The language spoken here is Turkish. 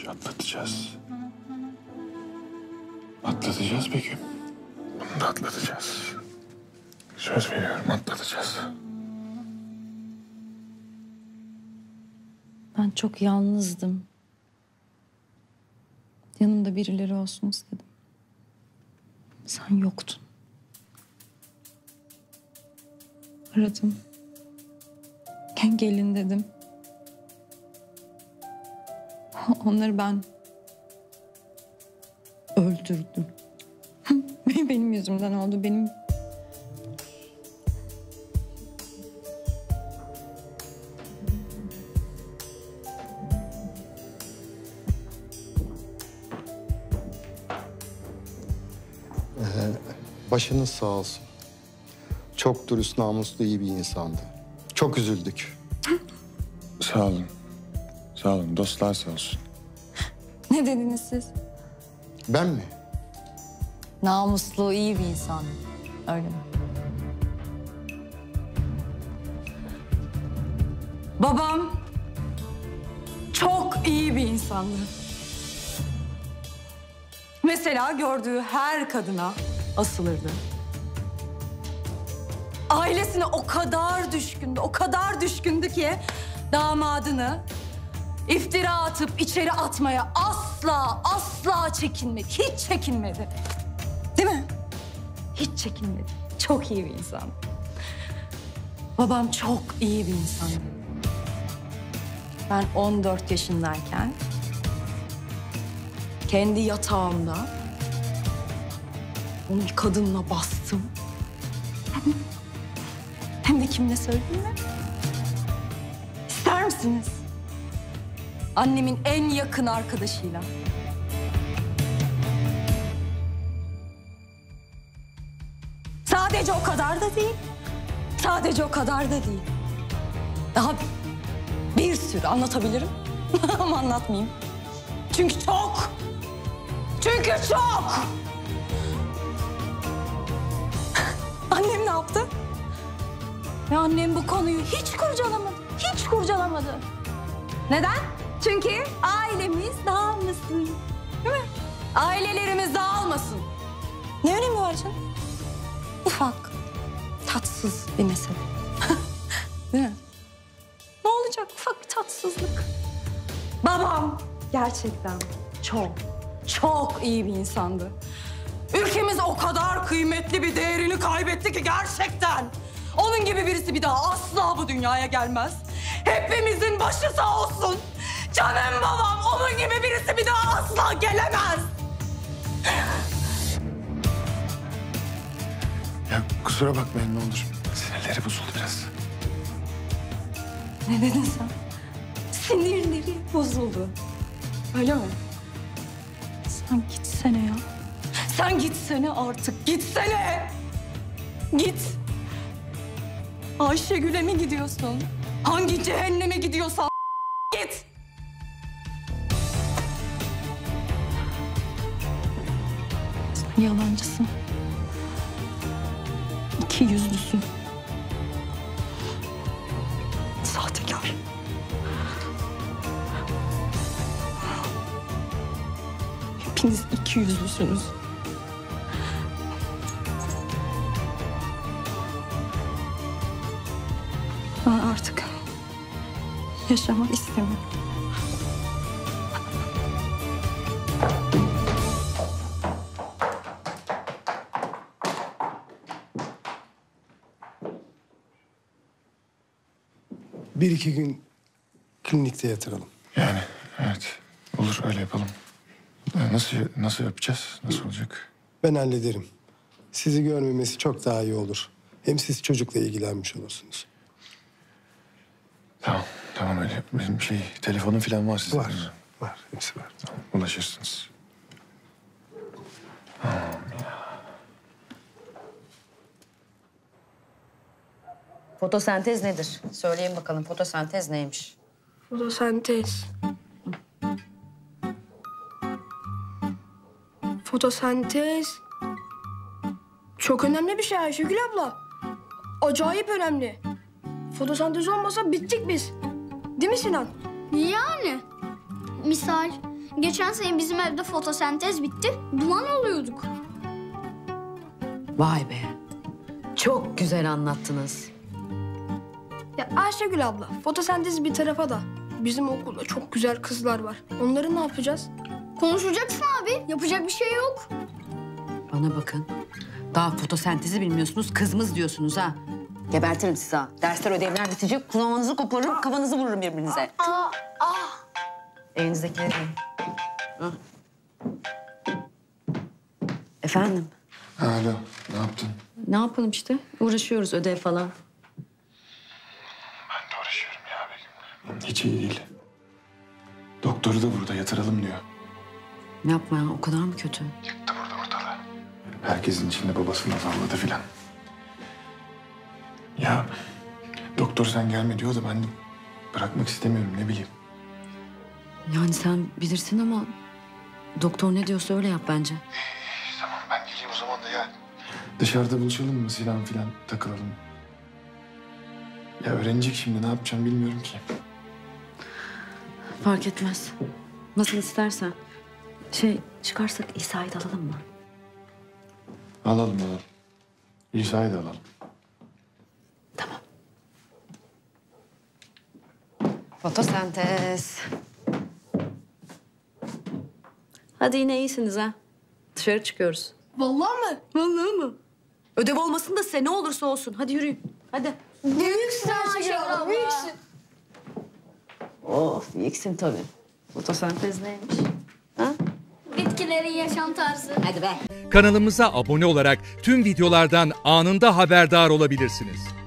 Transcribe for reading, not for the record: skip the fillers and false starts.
atlatacağız. Atlatacağız Begüm. Bunu da atlatacağız. Söz veriyorum, atlatacağız. Ben çok yalnızdım. Yanımda birileri olsun istedim. Sen yoktun. Aradım. Gelin dedim. Onları ben öldürdüm. Benim yüzümden oldu. Benim... Başınız sağ olsun. Çok dürüst, namuslu, iyi bir insandı. Çok üzüldük. Sağ olun. Sağ olun. Dostlar sağ olsun. Ne dediniz siz? Ben mi? Namuslu, iyi bir insan. Öyle mi? Babam çok iyi bir insandı. Mesela gördüğü her kadına asılırdı. Ailesine o kadar düşkündü ki damadını iftira atıp içeri atmaya asla çekinmedi. Hiç çekinmedi. Değil mi? Hiç çekinmedi. Çok iyi bir insan. Babam çok iyi bir insandı. Ben 14 yaşındayken kendi yatağımda onu bir kadınla bastım. Hem de kimle söyleyeyim mi? İster misiniz? Annemin en yakın arkadaşıyla. Sadece o kadar da değil. Sadece o kadar da değil. Daha bir sürü anlatabilirim. Ama anlatmayayım. Çünkü çok. Annem ne yaptı? Ve annem bu konuyu hiç kurcalamadı. Neden? Çünkü ailemiz dağılmasın. Değil mi? Ailelerimiz dağılmasın. Ne önemi var canım? Ufak, tatsız bir mesele. Değil mi? Ne olacak? Ufak bir tatsızlık. Babam gerçekten çok iyi bir insandı. Ülkemiz o kadar kıymetli bir değerini kaybetti ki gerçekten. Onun gibi birisi bir daha asla bu dünyaya gelmez. Hepimizin başı sağ olsun. Canım babam, onun gibi birisi bir daha asla gelemez. Ya kusura bakmayın ne olur. Sinirleri bozuldu biraz. Ne dedin sen? Sinirleri bozuldu. Öyle mi? Sen gitsene ya. Sen gitsene artık, gitsene. Git. Ayşegül'e mi gidiyorsun? Hangi cehenneme gidiyorsan git. Sen yalancısın. İkiyüzlüsün. Sahtekar. Hepiniz ikiyüzlüsünüz. Ben artık yaşamak istemiyorum. Bir iki gün klinikte yatıralım. Yani evet. Olur öyle yapalım. Nasıl yapacağız? Nasıl olacak? Ben hallederim. Sizi görmemesi çok daha iyi olur. Hem siz çocukla ilgilenmiş olursunuz. Tamam öyle. Bizim telefonum falan var sizin. Var. Var. Hepsi var. Tamam, ulaşırsınız. Fotosentez nedir? Söyleyin bakalım fotosentez neymiş? Fotosentez. Fotosentez çok önemli bir şey Ayşegül abla. Acayip önemli. Fotosentez olmasa bittik biz. Değil mi Sinan? Yani misal Geçen sene bizim evde fotosentez bitti. Duman oluyorduk. Vay be. Çok güzel anlattınız. Ya Ayşegül abla, fotosentez bir tarafa da. Bizim okulda çok güzel kızlar var. Onları ne yapacağız? Konuşacaksın abi. Yapacak bir şey yok. Bana bakın. Daha fotosentezi bilmiyorsunuz, kızımız diyorsunuz ha. Gebertirim sizi ha. Dersler, ödevler bitecek. Kulağınızı koparırım, kafanızı vururum birbirinize. Elinizdekileri yiyin. Hı. Efendim? Alo, ne yaptın? Ne yapalım işte? Uğraşıyoruz, ödev falan. Ben de uğraşıyorum ya Begüm. Hiç iyi değil. Doktoru da burada yatıralım diyor. Ne yapma ya, o kadar mı kötü? Yıktı burada ortalığı. Herkesin içinde babasını azarladı filan. Ya doktor sen gelme diyor da ben de bırakmak istemiyorum, ne bileyim. Yani sen bilirsin ama doktor ne diyorsa öyle yap bence. Tamam ben geleyim o zaman da ya. Dışarıda buluşalım mı Sinan filan, takılalım. Ya öğrenecek şimdi, ne yapacağım bilmiyorum ki. Fark etmez. Nasıl istersen. Çıkarsak İsa'yı da alalım mı? Alalım. İsa'yı da alalım. Tamam. Fotosentez. Hadi yine iyisiniz ha. Dışarı çıkıyoruz. Vallahi mı? Vallahi mı? Ödev olmasın da size ne olursa olsun. Hadi yürüyün. Hadi. Büyüksün Ayşegül abla, büyüksün. Of, büyüksün tabii. Fotosentez neymiş? Ha? Bitkilerin yaşam tarzı. Hadi be. Kanalımıza abone olarak tüm videolardan anında haberdar olabilirsiniz.